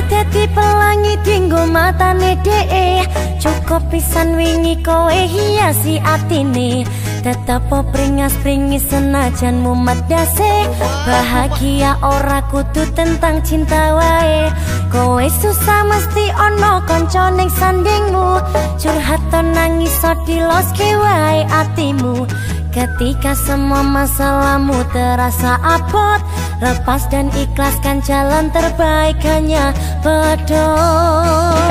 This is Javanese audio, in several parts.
dadi pelangi dinggo matane dhek. Cukup pisan wingi kowe hiasi atine. Tetep pringas-pringis senajan mumet dase. Bahagia ora kudu tentang cinta wae. Kowe susah mesti ono kanca ning sandingmu. Curhat nangis iso diloske wae atimu. Ketika semua masalahmu terasa abot, lepas dan ikhlaskan jalan terbaik hanya bedol.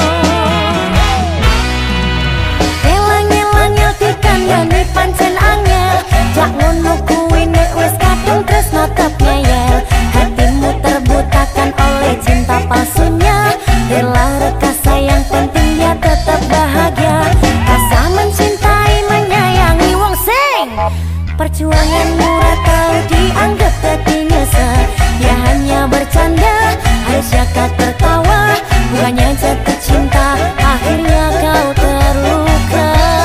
Elang-elang dikandani pancen angel. Jak ngono kuwi nek wis kadung tresno tetep ngeyel. Hatimu terbutakan oleh cinta palsunya. Rela reka sayang penting dia tetap bahagia. Rasa mencintai menyayangi wong sing perjuanganmu ora tau dianggap dadi nyesel. Ya hanya bercanda, harusnya kau tertawa. Bukannya jatuh cinta, akhirnya kau terluka.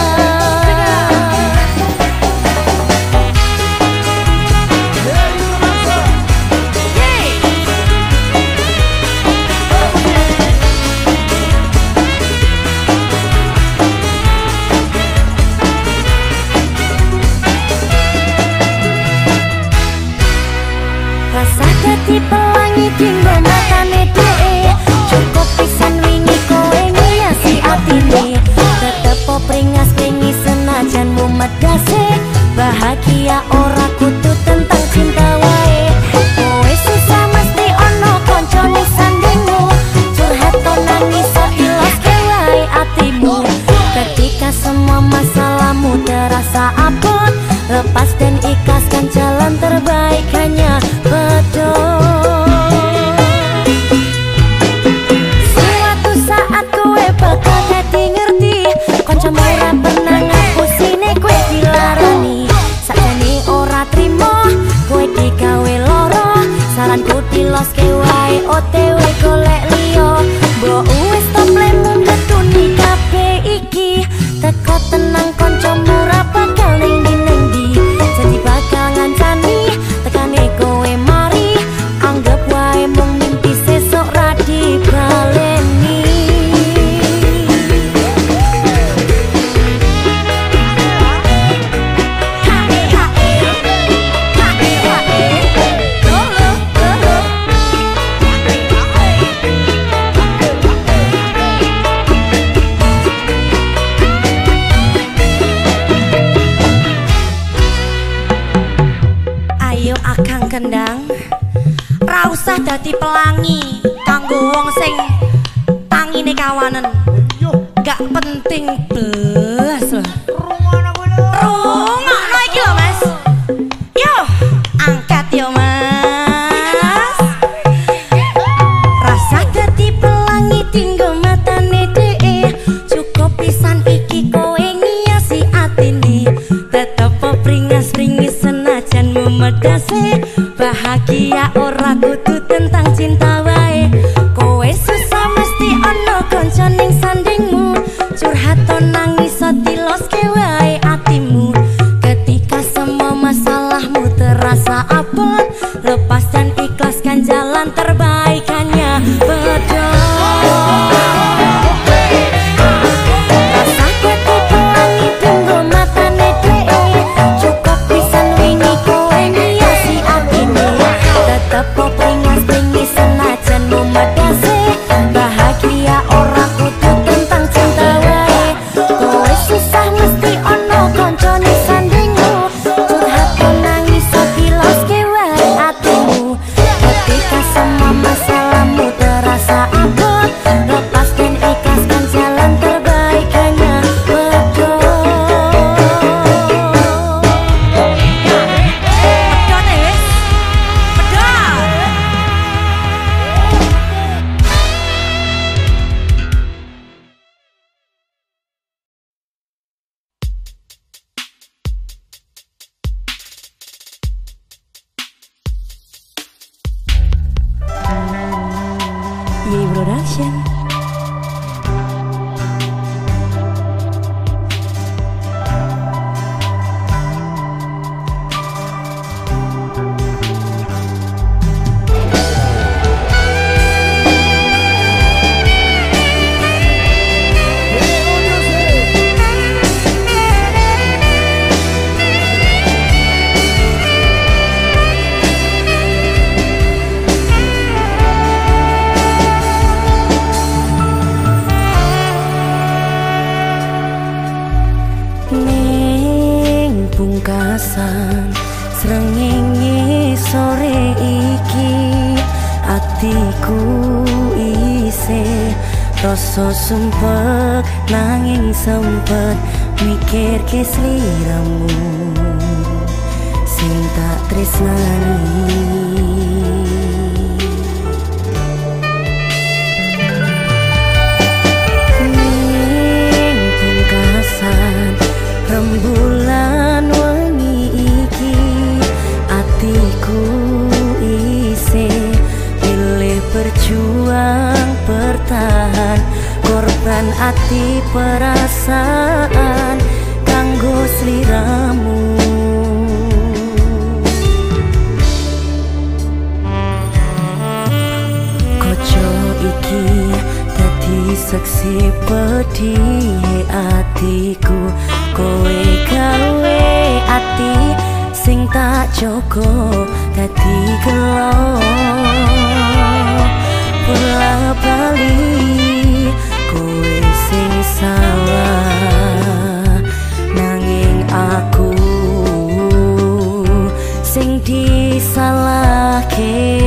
Rasa dadi pelangi dinggo matane dhek. Cukup pisan wingi kowe ngiasi atine. Tetep pringas-pringis senajan mumet dase. Bahagia ora kudu tentang cinta wae. Kowe susah mesti ono kanca ning sandingmu. Curhat nangis iloske wae atimu. Ketika semua masalahmu terasa abot, lepas dan ikhlaskan jalan terbaik hanya bedol. Suatu saat kowe bakal dadi ngerti. Kancamu ora pernah ngapusine kowe dilarani. Sakjane ora trimo kowe digawe loro. Saranku diloske wae OTW golek liya. Mbok wis stop lemon ketuni kabeh iki. Teko tenang kancamu ora bakal ning ndi. Jadi bakal ngancani tekane kowe mari. Anggap wae mung mimpi sesuk ra dibaleni. Ayo akang kendang, ra usah dadi pelangi kanggo wong sing tangine kawanen. Gak penting blas lah. Rungokno iki lho Mas. Yo, angkat yo Mas. Rasa dadi pelangi dinggo matane dhek. Cukup pisan iki kowe ngiasi atine. Tetep pringas-pringis senajan mumet dase. Bahagia ora kudu tentang cinta wae. Kowe susah mesti ono kanca ning sandingmu. Curhat nangis diloske wae atimu. Ketika semua masalahmu terasa abot, lepas dan ikhlaskan jalan terbaik hanya bedol. Rasa dadi pelangi dinggo matane dhek. Cukup pisan wingi kowe ngiasi atine. Tetep pringas-pringis senajan mumet dase. Bahagia ora kudu tentang cinta wae. Kowe susah mesti ono kanca ning sandingmu. Curhat nangis diloske wae atimu. Ketika semua masalahmu terasa abot, lepas dan ikhlaskan jalan terbaik hanya bedol. Bedone wis. Bedol. Yay Production. atiku isih rasa sumpek nanging sempet mikir ke sliramu sing tak tresnani. Rembulan wengi iki atiku isih pilih berjuang bertahan korban ati perasaan kanggo sliramu. Koco iki dadi saksi pedih atiku kowe gawe ati sing tak jogo dadi gelo bola bali kowe sing salah nanging aku sing disalahke.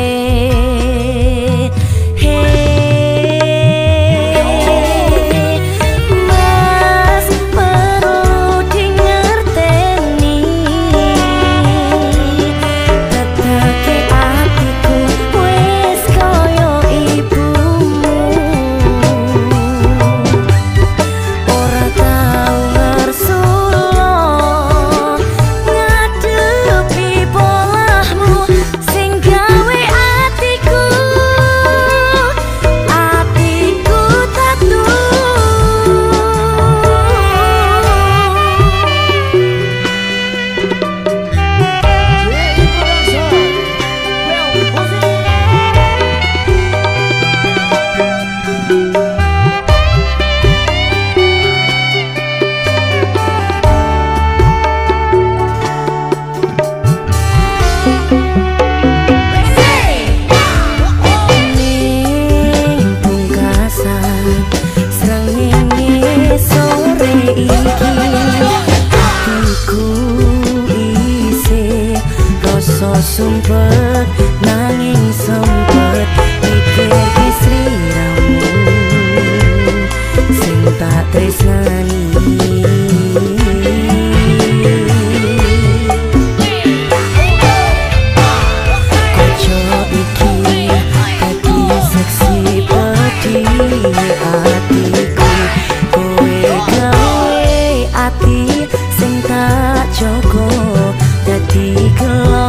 Sumpet nanging sempet mikir ke sliramu sing tak tresnani. Koco iki dadi saksi pedih atiku kowe gawe ati sing tak jogo dadi gelo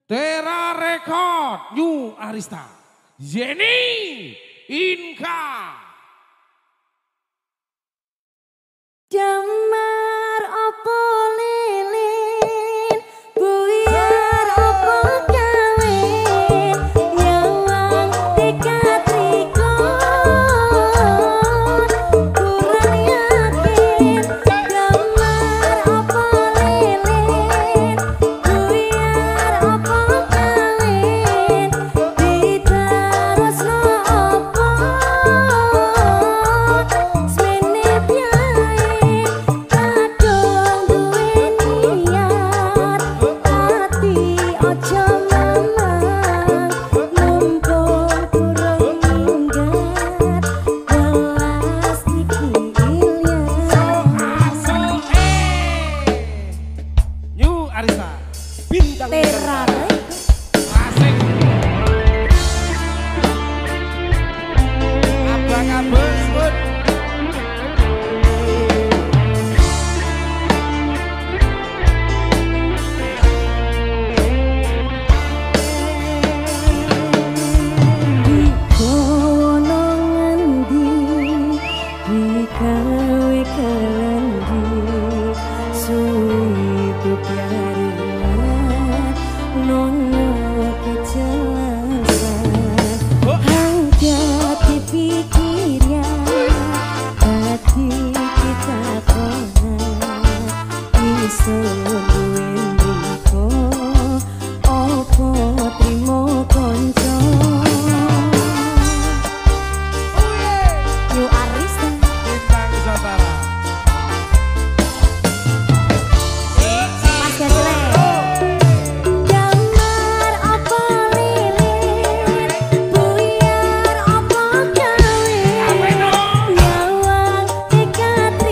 Tera Record New Arista Zeni Inka Damar opo lilin buyar opo kawin nyawang tiga trikon kurang yakin damar opo lilin buyar opo kawin diterusno opo semene piye kadung duwe niat ati aja mamang mumpung kurang minggat welas iki New Arista Bintang Tera Asik Abang-abang sebut kono ngendi dikawe kalendi suwi bebarengan nono kejelasan hangga dipikir ya hati kita konan iso duwe mriko opo trimo konco New Arista Bintang Nusantara Mas Gasle damar opo lilin buyar opo kawin nyawang tiga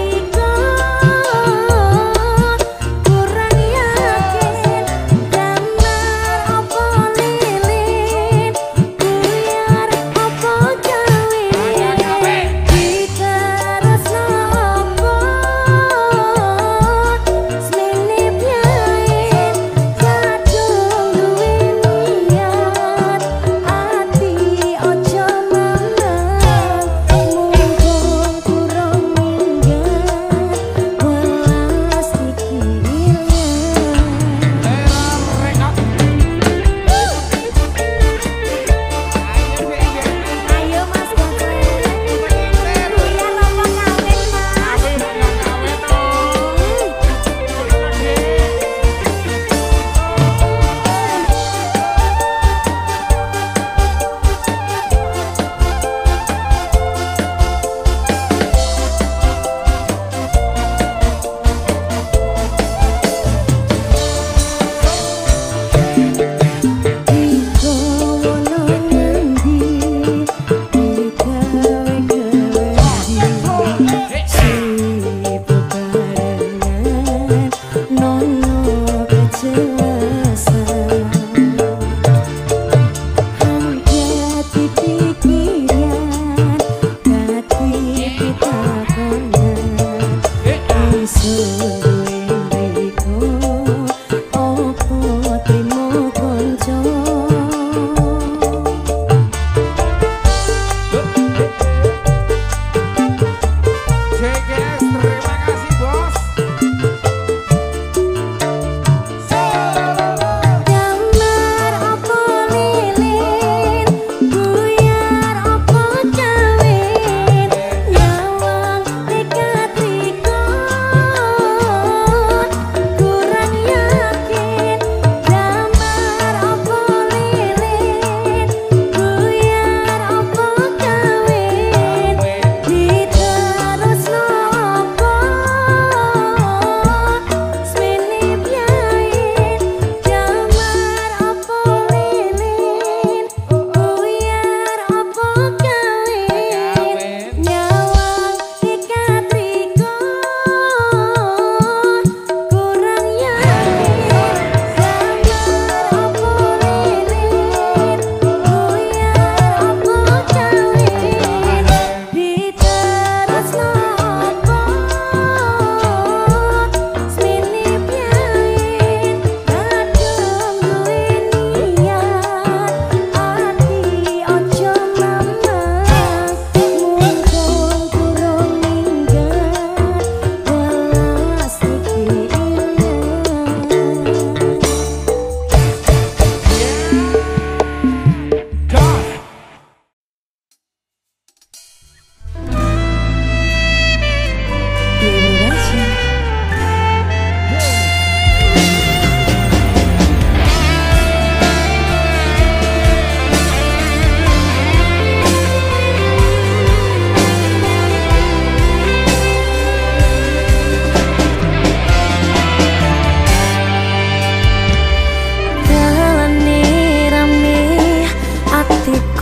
trikon kurang yakin damar opo lilin buyar opo kawin diterusno opo semene piye kadung duwe niat ati aja mamang mumpung kurang minggat welas iki ayo Mas Gasle buyar opo kawin Mas kono ngendi dikawe kalendi suwi bebarengan nono kejelasan hangga dipikiran hati kita konan iso duwe mriko opo trimo konco JGS terima kasih bos.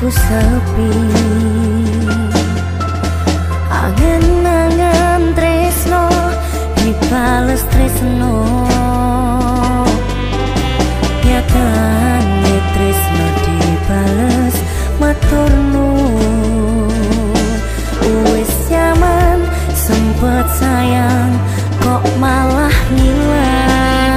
aku sepi. Angen-angen tresno dibales tresno, nyatane tresno dibales matur nuwun. Wis nyaman sempet sayang kok malah ngilang.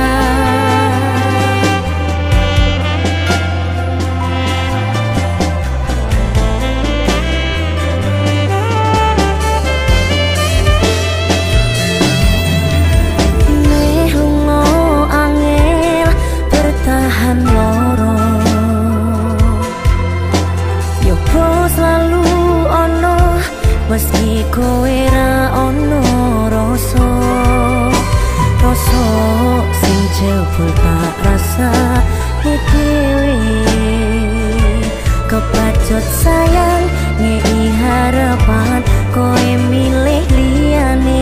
Meski kowe ra ono rasa sing jebul tak rasa dhewe. Kepacut sayang ngei harapan kowe milih liyane.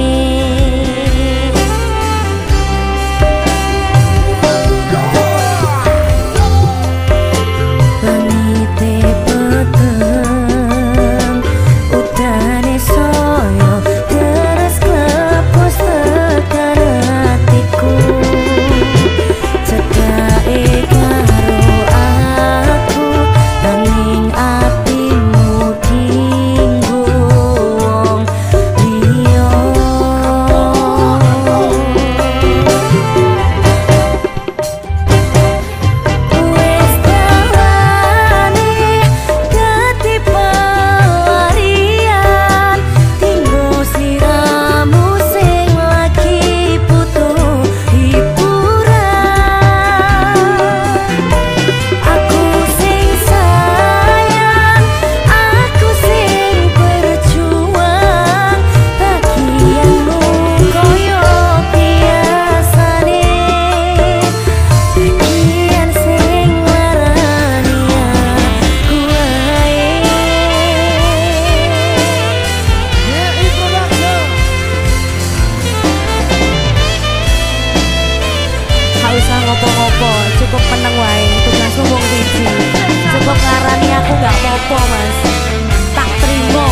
Ngopo-ngopo, cukup meneng wae, tugasmu mung siji. Cukup ngarani aku gak apa-apa, Mas. Tak terima.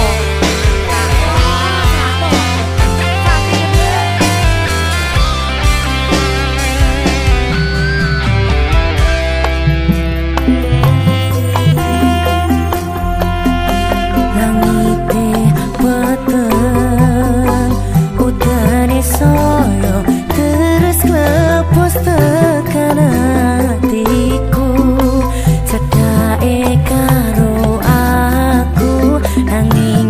Langite peteng, udane soyo, terus klepos tekan hatiku. Cedake karo aku nangis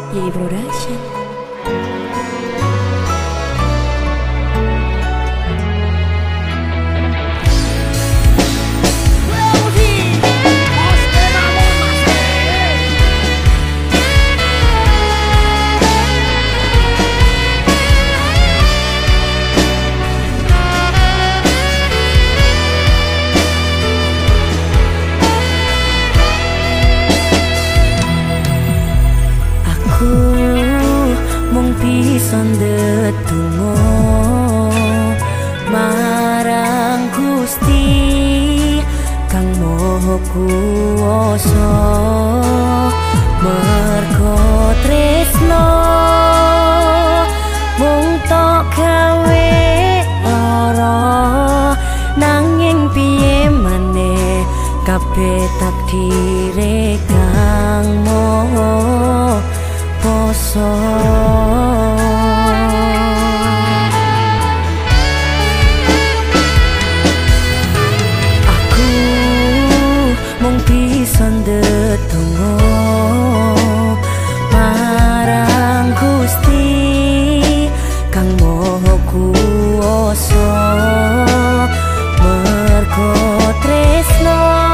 Yei Production. Mung bisa ndedonga marang Gusti Kang Maha Kuwasa merga tresna mung tok gawe lara nanging piye maneh kabeh takdire Kang Maha Kuwasa. Aku mung bisa ndedonga marang Gusti Kang Maha Kuwasa merga tresna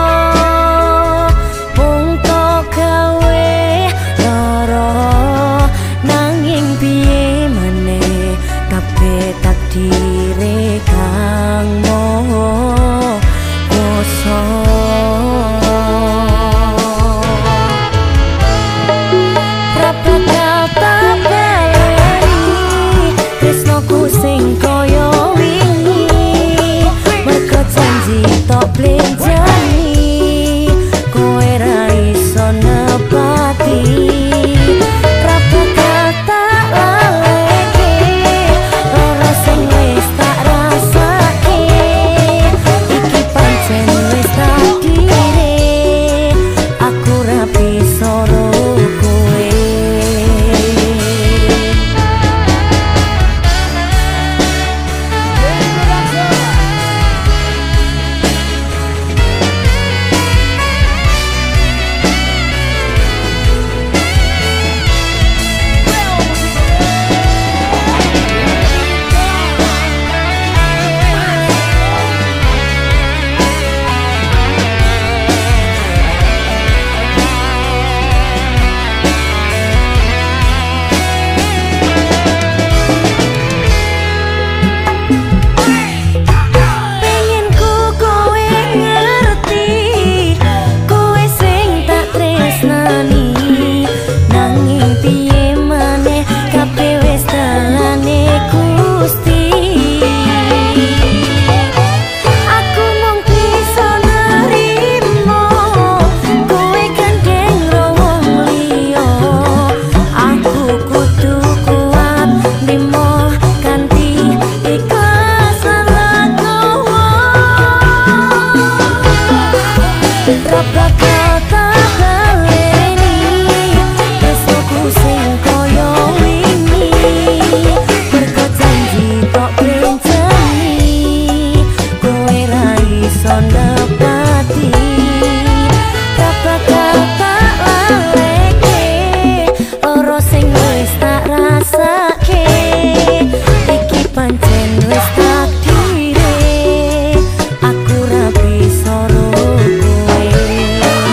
mung tok gawe lara nanging piye maneh kabeh takdire Kang Maha Kuwasa. Prapakal tak baleni tresnaku sing kaya wingi merga janji tok blenjani kowe ra iso nepati. Prapakal tak laleke lara sing wis tak rasake iki pancen wis takdire aku ra bisa kowe. Prapakal tak baleni tresnaku sing kaya wingi merga janji tok blenjani kowe ra iso nepati. Prapakal tak laleke lara sing wis tak rasake iki pancen wis takdire aku ra bisa kowe.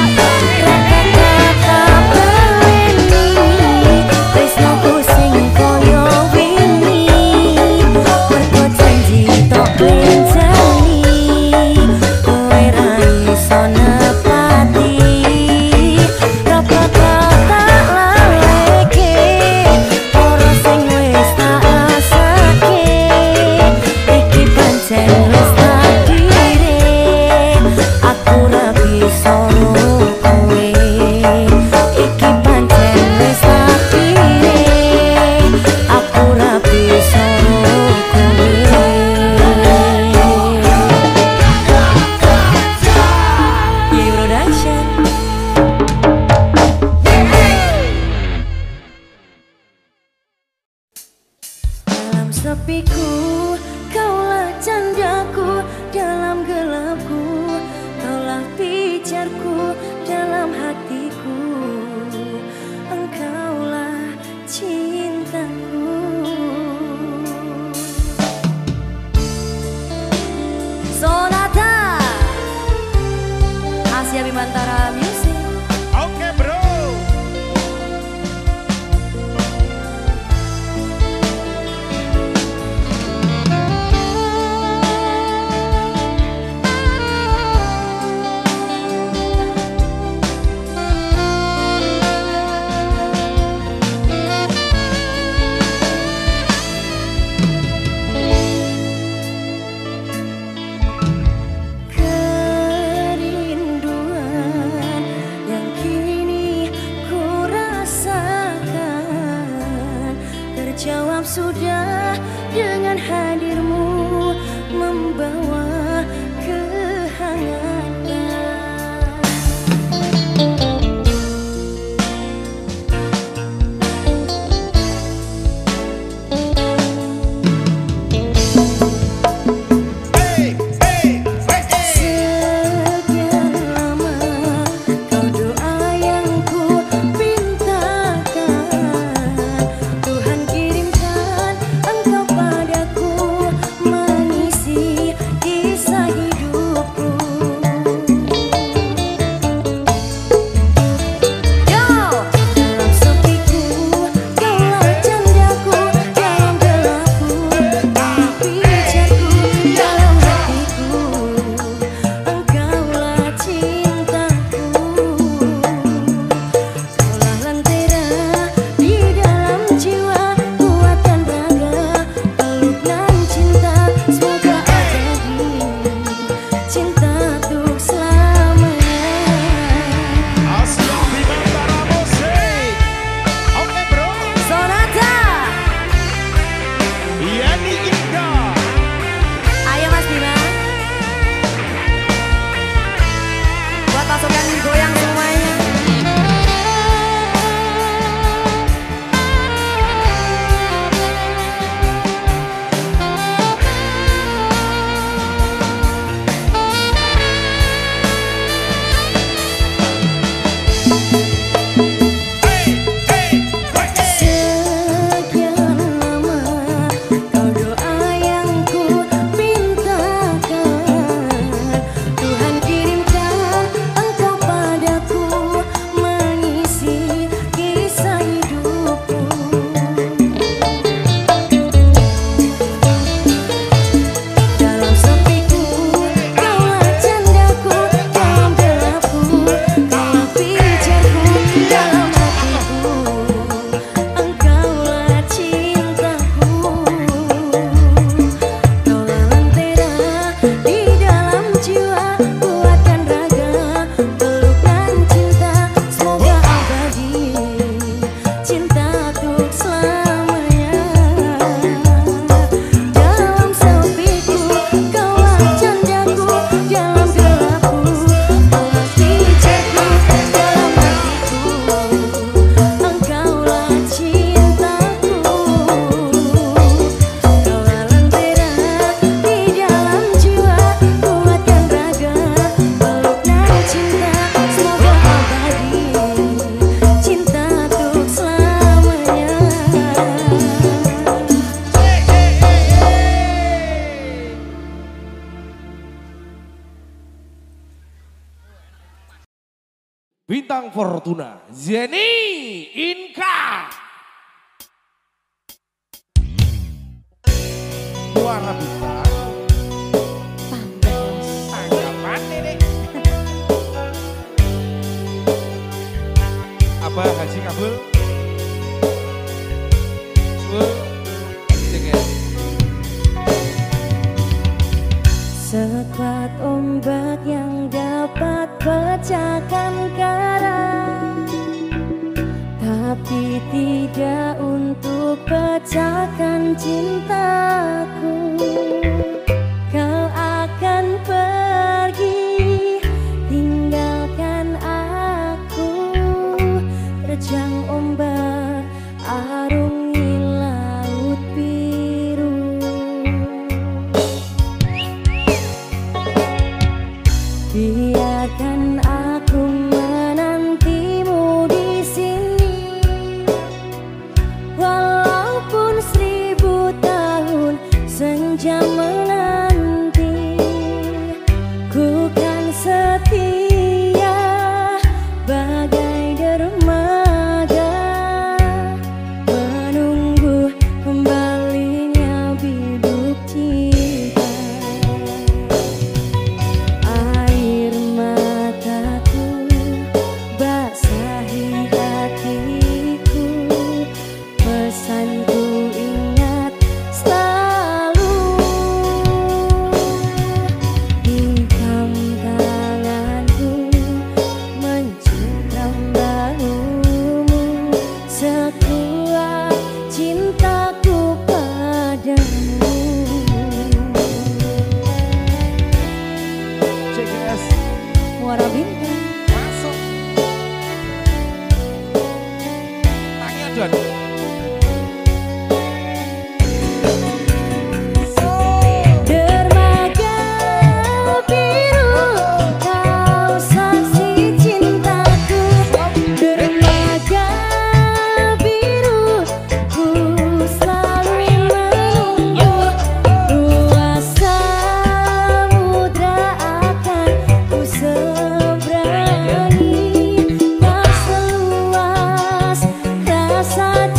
Bintang Fortuna, Zeni Inka. Muara Bintang. Tanggapan ini. Abah Haji Kabul. Sekuat ombak yang dapat pecahkan karang, tapi tidak untuk pecahkan cintaku. Kau akan pergi, tinggalkan aku, terjang ombak arungi laut biru. Biarkan aku menantimu di sini, walaupun 1000 tahun senja menanti. Ku kan setia bagai dermaga, menunggu kembalinya bibit cinta. Air mataku basahi hatiku, pesanku ingat selalu. Genggam tanganku mencengkram bahumu, sekuat cintaku padamu. CGS Muara Bintang. masuk. Tangi John. Dermaga biru, kau saksi cintaku. Dermaga biru, ku selalu menunggu. Luas samudra akan ku seberangi, tak seluas rasa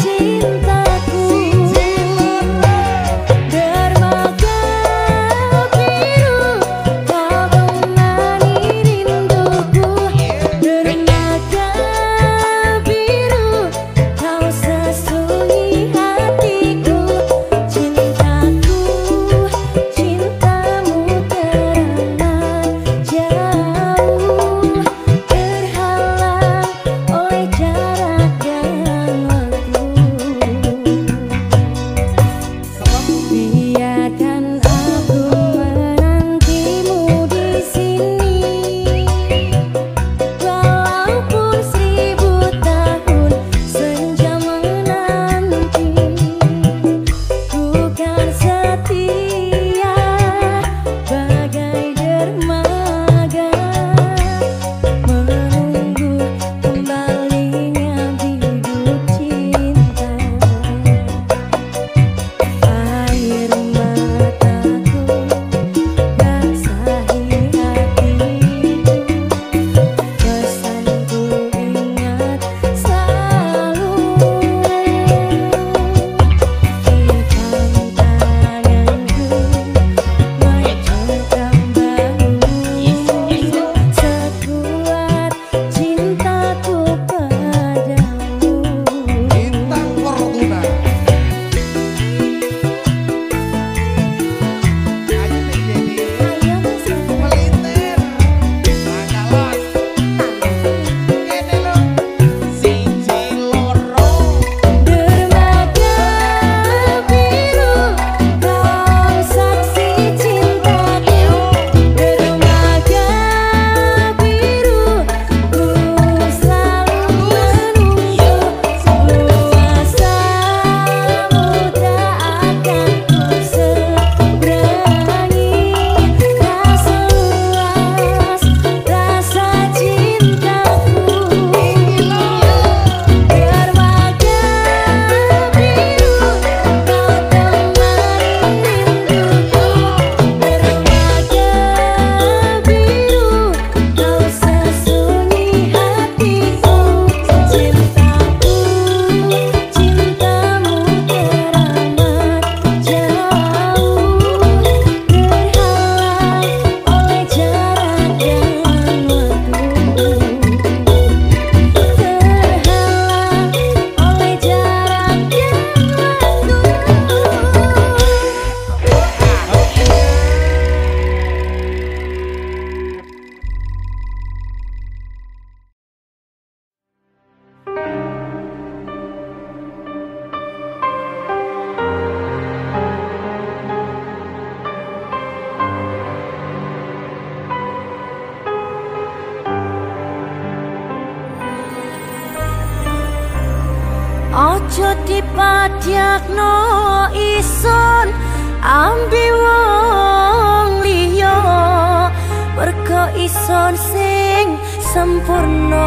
Ojo dipadyakno ison ambi wong liya mergo ison sing sempurna.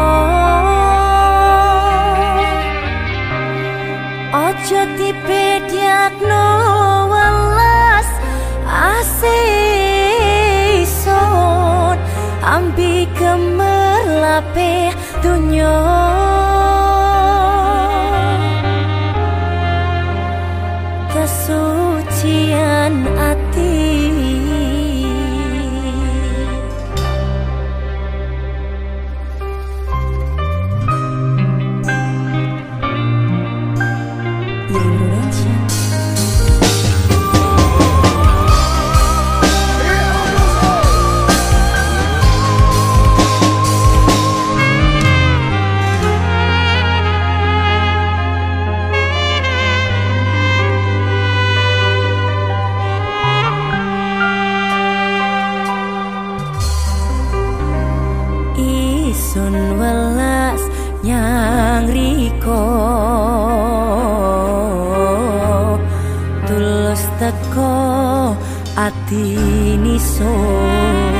Ojo dipadyakno welas asih ison ambi gemerlape dunya. Kesucian ati Indonesia. Isun welas nyang riko tulus teko ati nisun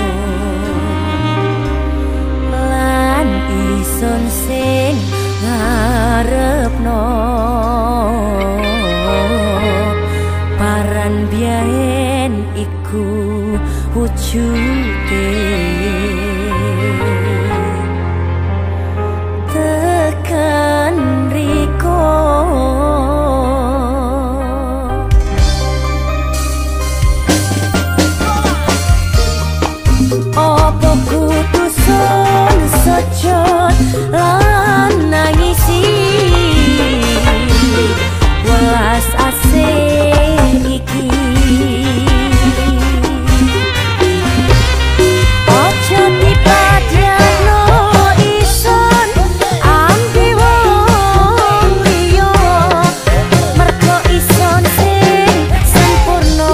lan isun sing ngarepno paran biyen iku wujude tekan riko. Opo kudu sun sejot lan nangisi welas asih iki. Ojo dipadyakno ison ambi wong liya mergo ison sing sempurna.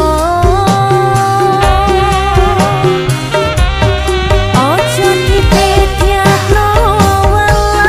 Ojo dipadyakno welas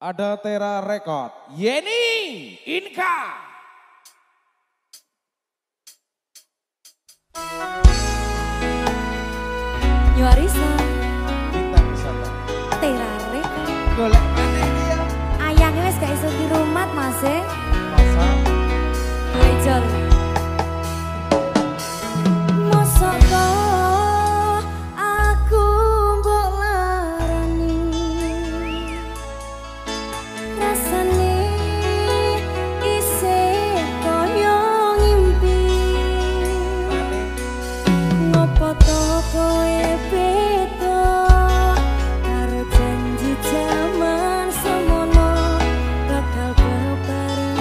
Ada Tera Record. Yeni Inka. Yuarisa Bintang wisata. Tera Record. Golek mana dia? Ayangnya wis gak iso di rumah Mas e. Pasang. Belajar. Mosok kok aku mbok larani. Rasane isih koyo ngimpi. Ngopo to koe beda karo janji jaman semono bakal bebareng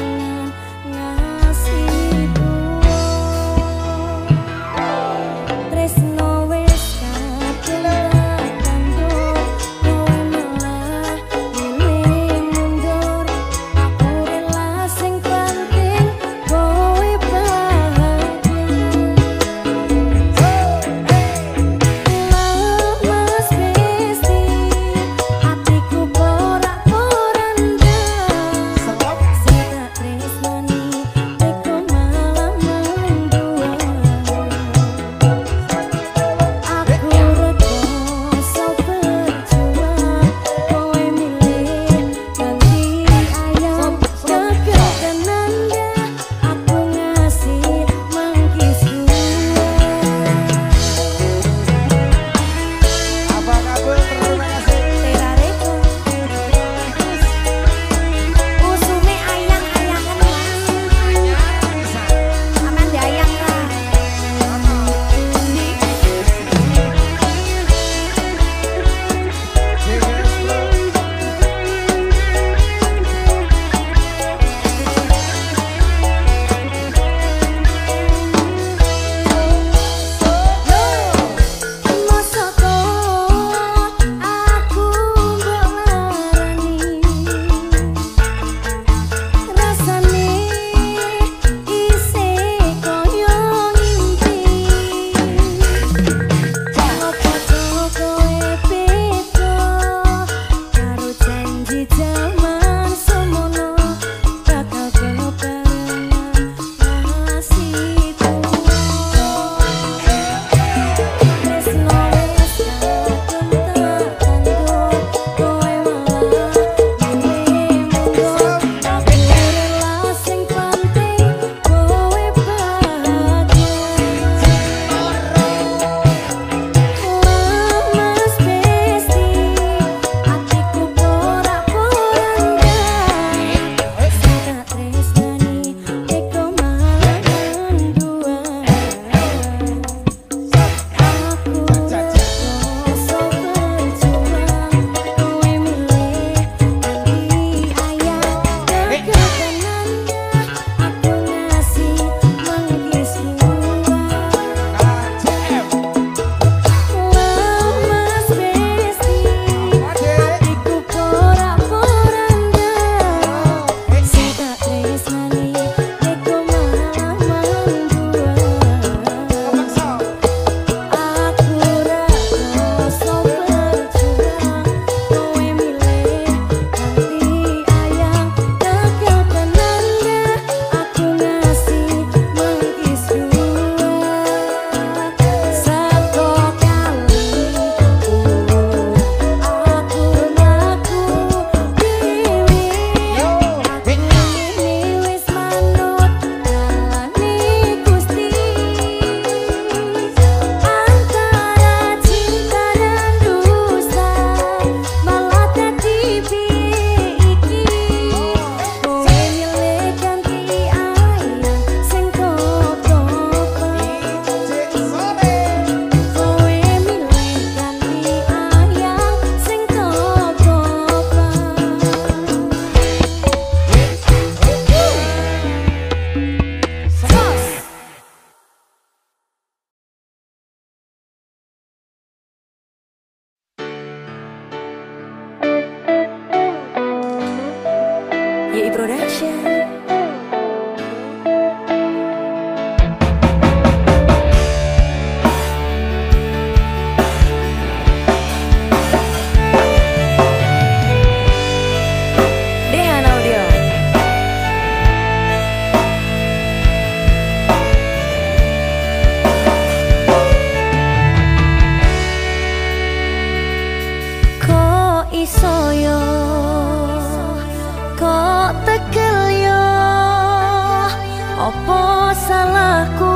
Opo salahku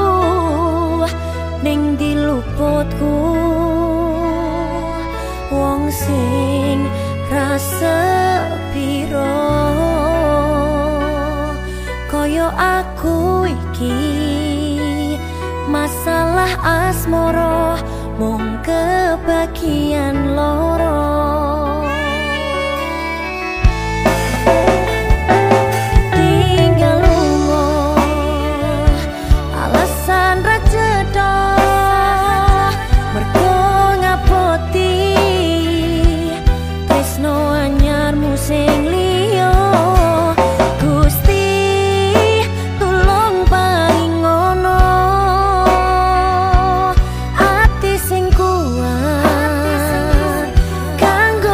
ning diluputku wong sing rasa piro koyo aku iki masalah asmoro mung kebagian loro. Kanggo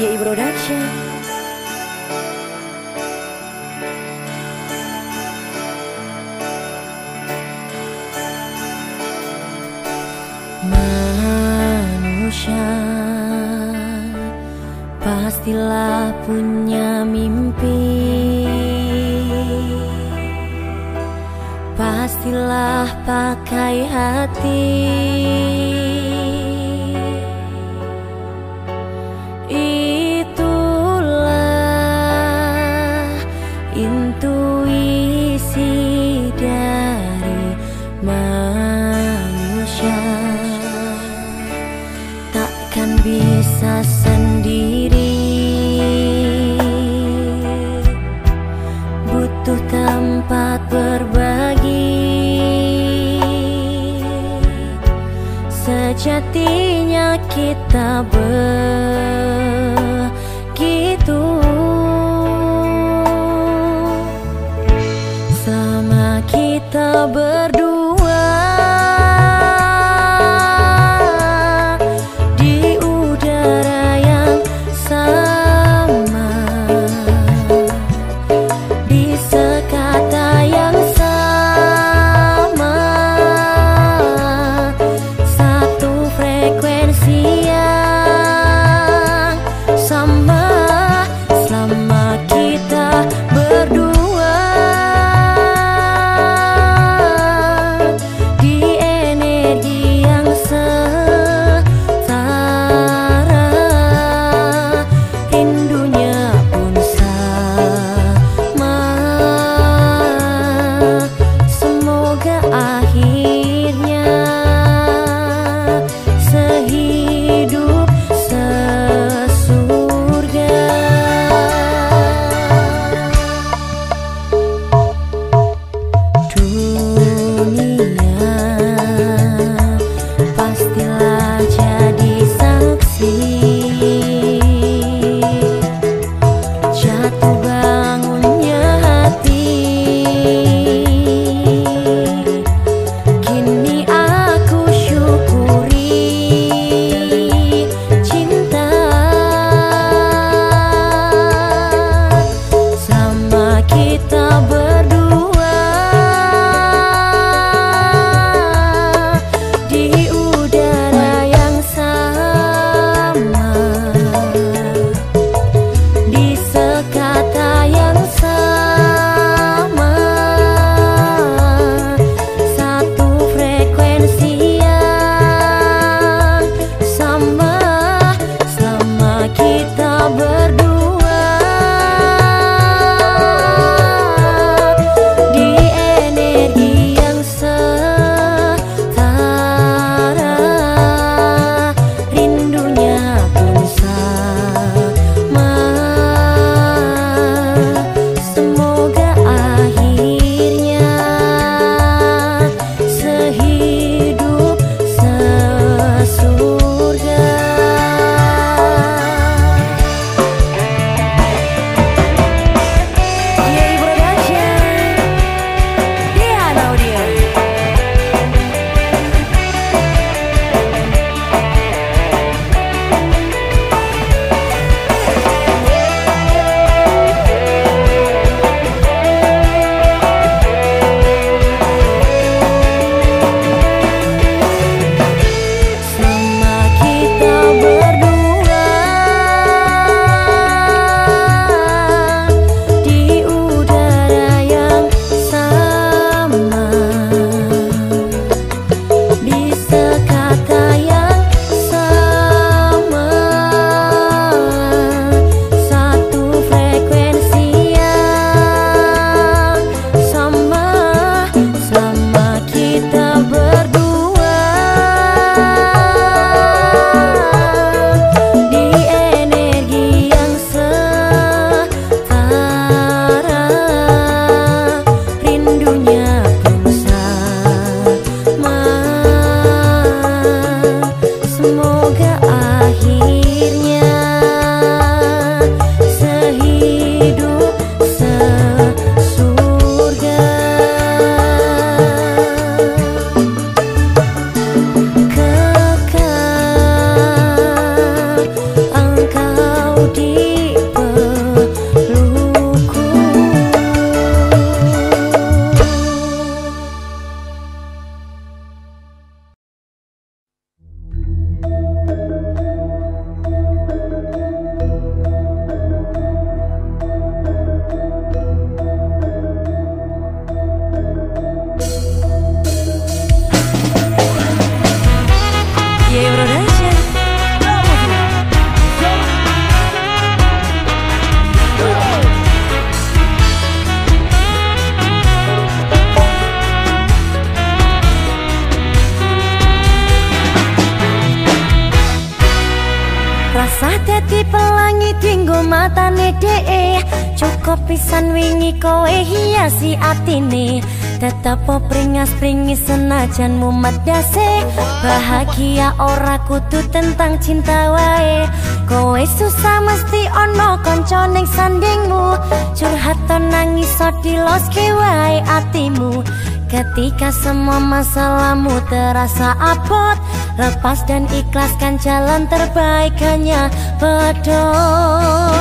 YI Production. Manusia pastilah punya mimpi, pastilah pakai hati. Itulah intuisi dari manusia, takkan bisa sendiri, butuh tempat berbagi. Sejatinya kita begitu, sama kita berdua di udara yang sama, di sekata yang sama, satu frekuensi yang matane dee. Cukup pisan wingi kowe hiasi atine. Tetep pringas-pringis senajan mumet dase. Bahagia ora kudu tentang cinta wae. Kowe susah mesti ono kanca ning sandingmu. Curhat nangis iso diloske wae atimu. Ketika semua masalahmu terasa abot, lepas dan ikhlaskan jalan terbaik hanya bedol.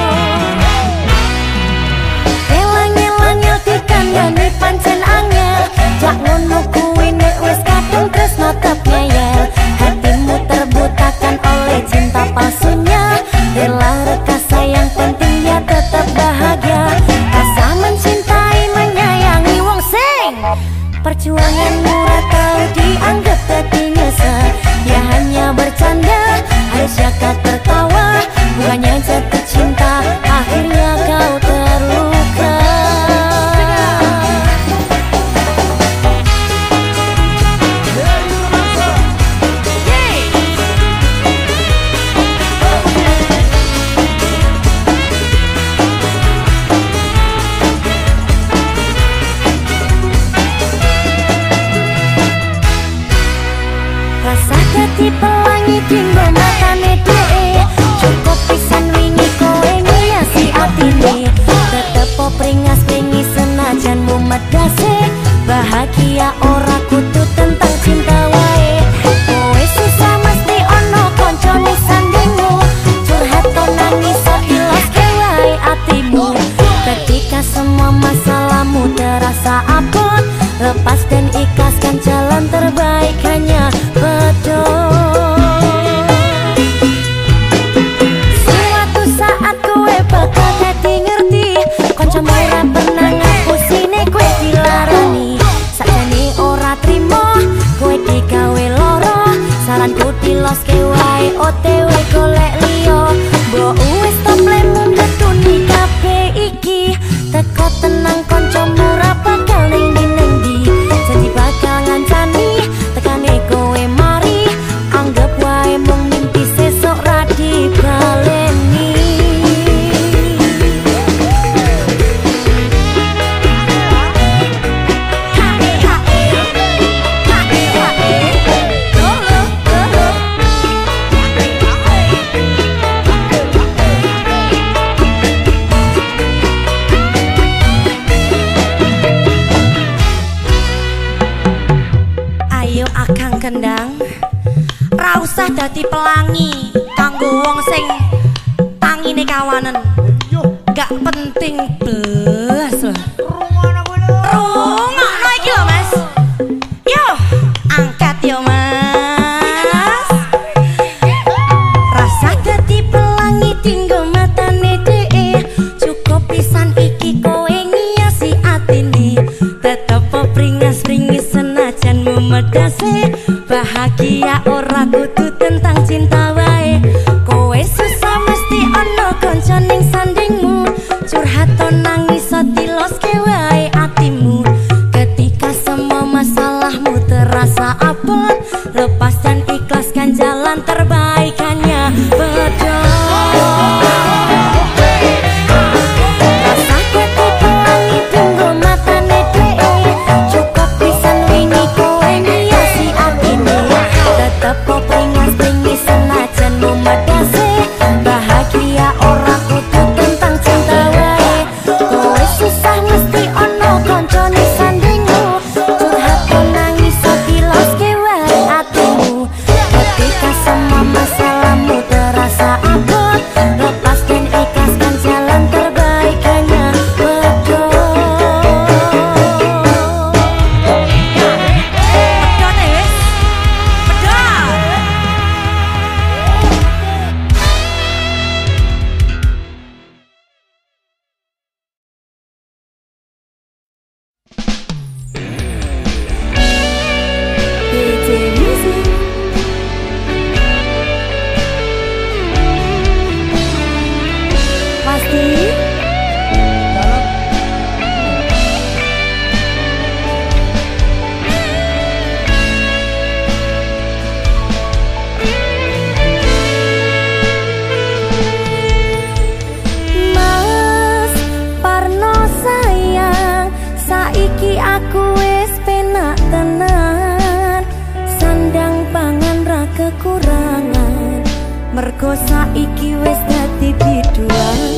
Elang-elang dikandani pancen angel. Jak ngono kuwi nek wis kadung tresno ngeyel. Hatimu terbutakan oleh cinta palsunya. Rela reka sayang penting ya tetap bahagia. Rasa mencintai menyayangi wong sing perjuanganmu tahu dianggap dadi nyesel. Ya hanya bercanda, harus jaga tertawa. Bukannya jatuh cinta, akhirnya kau terluka. Rasa dadi pelangi dinggo matane dee. Cukup pisan wingi kowe ngiasi atine. Tetep pringas-pringis senajan mumet dase. Bahagia ora kudu tentang cinta wae. Kowe susah mesti ono kanca ning sandingmu. Curhat nangis iso iloske wae atimu. Ketika semua masalahmu terasa abot, lepas dan ikhlaskan jalan terbaik hanya bedol. Suatu saat kowe bakal dadi ngerti. Kancamu ora pernah ngapusine kowe dilarani. Sakjane ora trimo kowe digawe loro. Saranku diloske wae OTW golek liya. Mbok wis toplemu ngetuni kabeh iki. Teko tenang kancamu ora bakal ning ndi. Jadi bakal ngancani tekane kowe mari. Anggap wae mung mimpi sesuk ra dibaleni. Ayo akang kendang, ra usah dadi pelangi kanggo wong sing tangine kawanen. Gak penting blas lho. Rungokno iki lho Mas. Yo, angkat yo Mas. Rasa dadi pelangi dinggo matane dee. Cukup pisan iki kowe ngiasi atine. Tetep pringas-pringis senajan mumet dase. Bahagia ora kudu tentang cinta wae. Kowe susah mesti ono kanca ning sandingmu. Curhat nangis iso diloske wae atimu. Ketika semua masalahmu terasa abot, lepas dan ikhlaskan jalan terbaik hanya bedol. Rasa dadi pelangi tunggu matane dee. Cukup pisan wingi kowe ngiasi atine. Tetep pringas mergo saiki wis dadi biduan.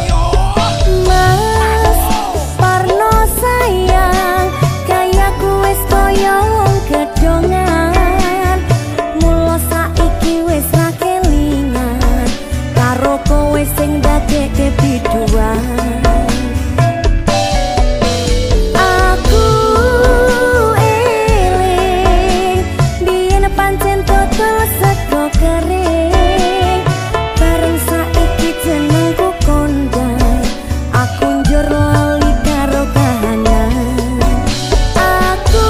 Mas Parno sayang, kayaku wis koyo wong gedongan. Mula saiki wis ra kelingan karo kowe sing dadekke biduan. Aku eling biyen pancen total sego kering, bareng saiki jenengku kondang. Aku njur lali karo kahanan. Aku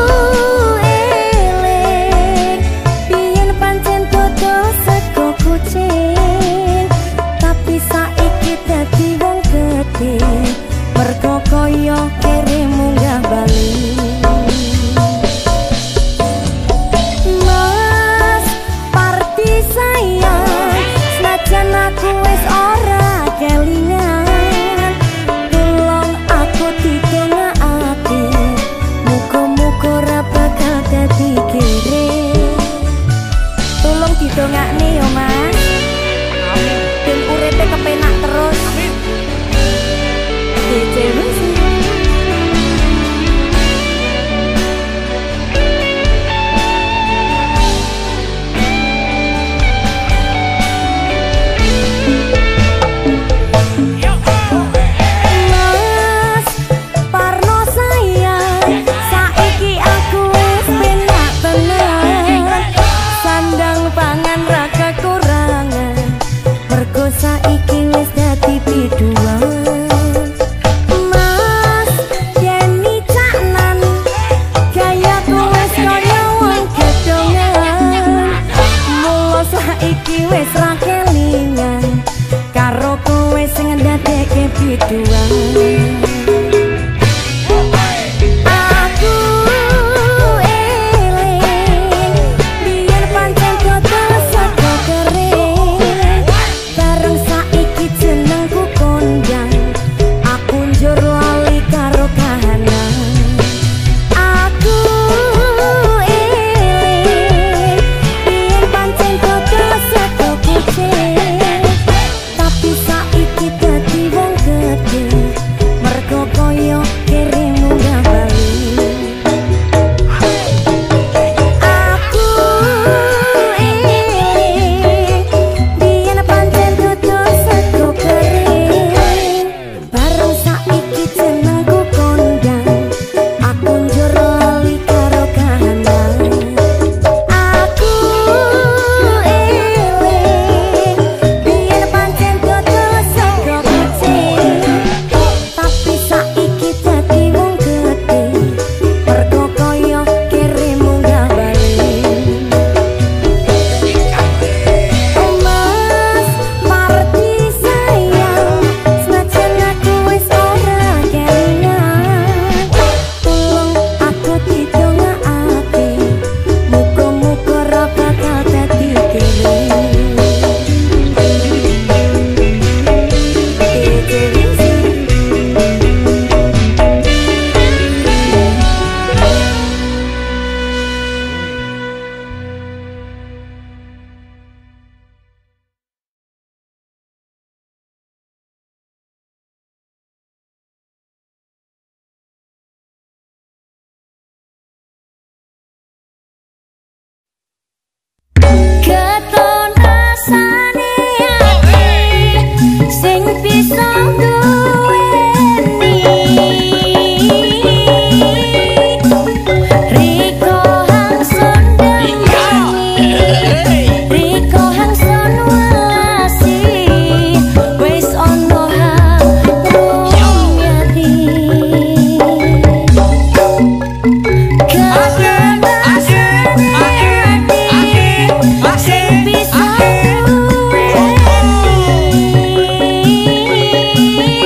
eling biyen pancen total sego kucing, tapi saiki dadi wong gedhe mergo koyo kere munggah bali. Mas Parti sayang, senajan aku wis ora kelingan, tolong aku didongakake, muga-muga ora bakal dadi kere. Tolong didongakne yo Mas, ben uripe kepenak terus. Mas Parno sayang, saiki aku wis penak tenan, sandang pangan ra kekurangan, mergo saiki wis dadi biduan. Mas Deni Caknan, gayaku wis koyo wong gedongan. Mula saiki wis ra kelingan karo kowe sing ndadekke biduan. Aku eling biyen pancen total sego kering, bareng saiki jenengku kondang. Aku njur lali karo kahanan. Aku eling biyen pancen total sego kucing, tapi saiki dadi wong gedhe mergo koyo kere munggah bali. Aku eling biyen pancen total sego kering, bareng saiki jenengku kondang. Aku njur lali karo kahanan. Aku eling biyen pancen total sego kucing, tapi saiki dadi wong gedhe mergo koyo kere munggah bali. Mas Parti sayang, senajan aku wis ora kelingan, tolong aku didongakake, muga-muga ora bakal dadi kere. Keton rasane ati sing bisa duweni, Riko Hangson dengani, Riko Hangson welasi, wis ono rumyati. Keton rasane ati sing bisa duweni,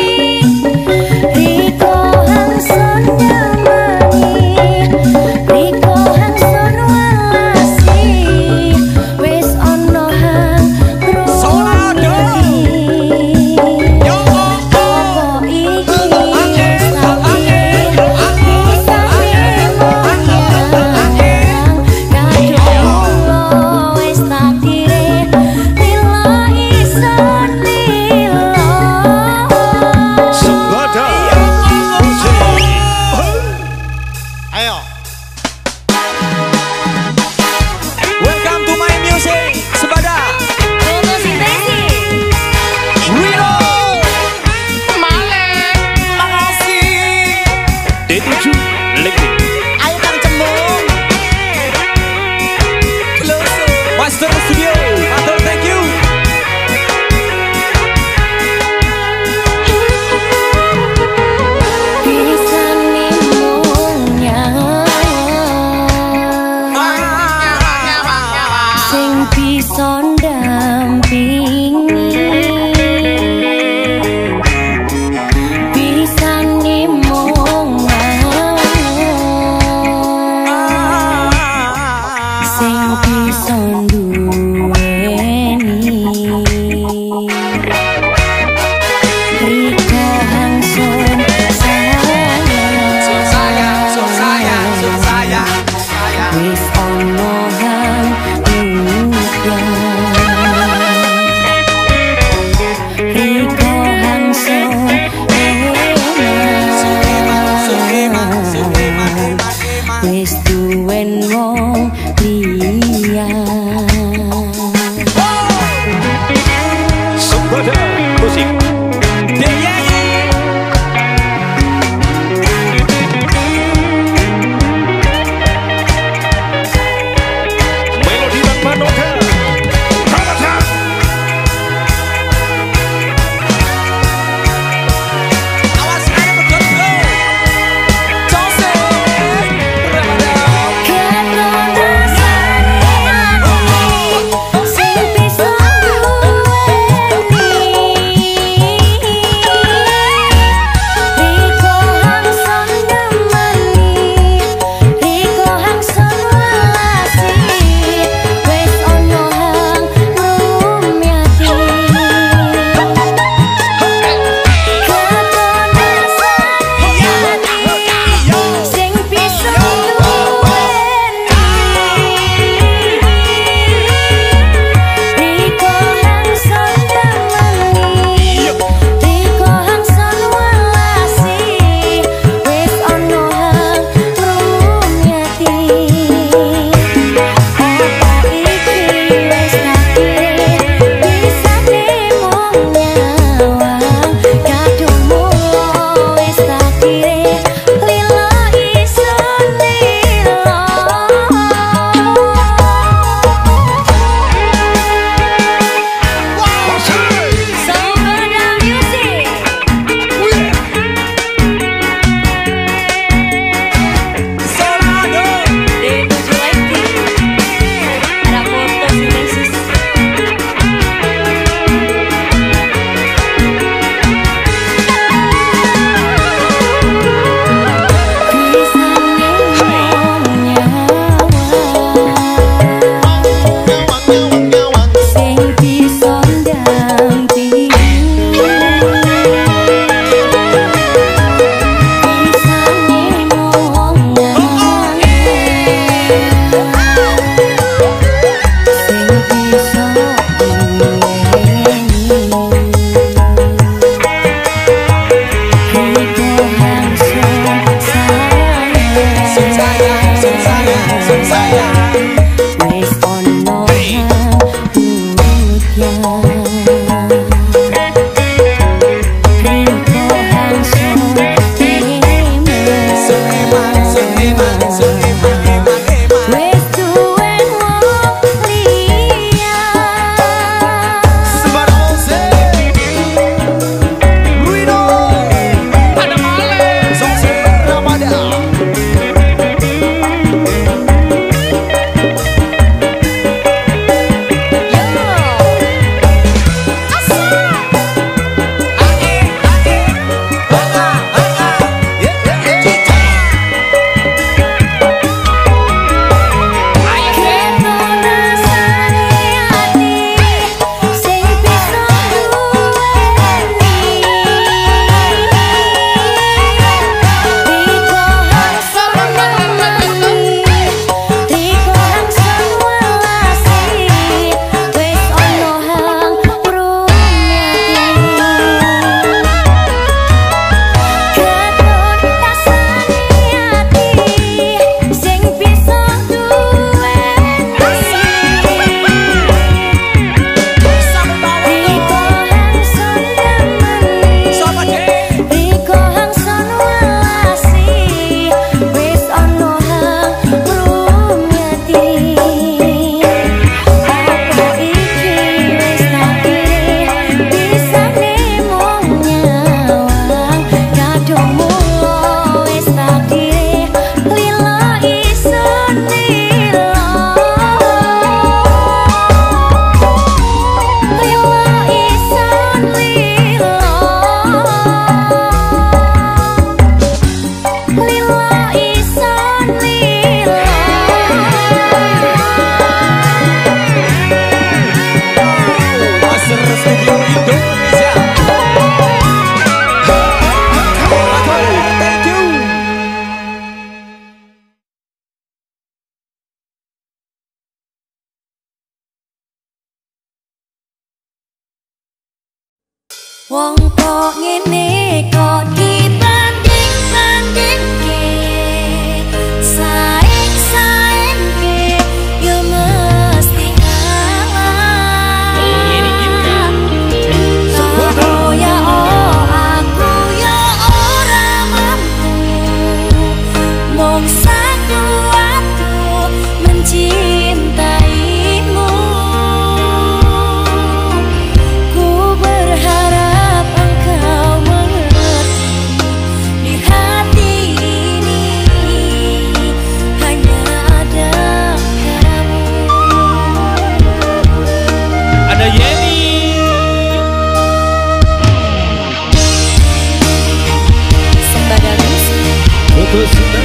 Gus